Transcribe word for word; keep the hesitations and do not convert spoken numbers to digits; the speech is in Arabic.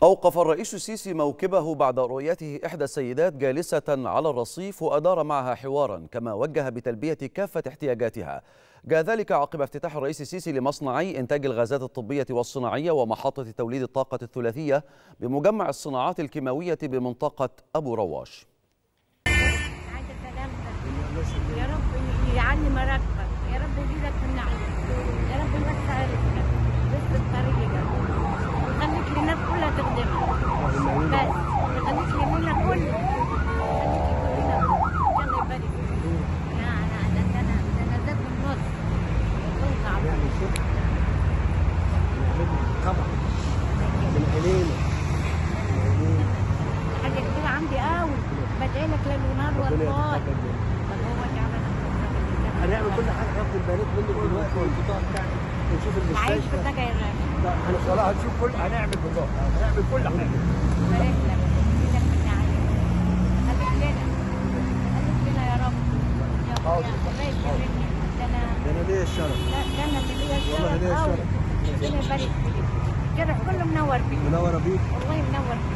أوقف الرئيس السيسي موكبه بعد رؤيته إحدى السيدات جالسة على الرصيف وأدار معها حوارا، كما وجه بتلبية كافة احتياجاتها. جاء ذلك عقب افتتاح الرئيس السيسي لمصنعي إنتاج الغازات الطبية والصناعية ومحطة توليد الطاقة الثلاثية بمجمع الصناعات الكيماوية بمنطقة أبو رواش. يا رب يعلي مراتبك، يا رب يزيدك من نعيمك، يا رب يوسع رزقك، يثبت طريقك، يخليك للناس كلها تخدمك، بس يخليك لنا كلنا، يخليك كلنا، الله يبارك فيك. لا لا ده انا ده انا زاد من نص، كنت عبيط. طبعا من علينا حاجة كبيرة عندي قوي، بدعي لك ليل ونهار والله. هنعمل كل حاجه، ناخد البيانات منك دلوقتي والبطاقه بتاعتك ونشوف المستشفى. عايش في الدجا يا راجل. احنا صراحه هنشوف كل هنعمل بطاقه، هنعمل كل حاجه. بارك لك، يزيدك من نعيمك. خليك لنا، خليك لنا يا رب. يا الله يكرمني. ده انا ده انا ليا الشرف. لا ده انا اللي ليا الشرف. والله ليا الشرف. ربنا يبارك فيك. الشرف كله منور بيك. منوره بيك. والله منور بيك.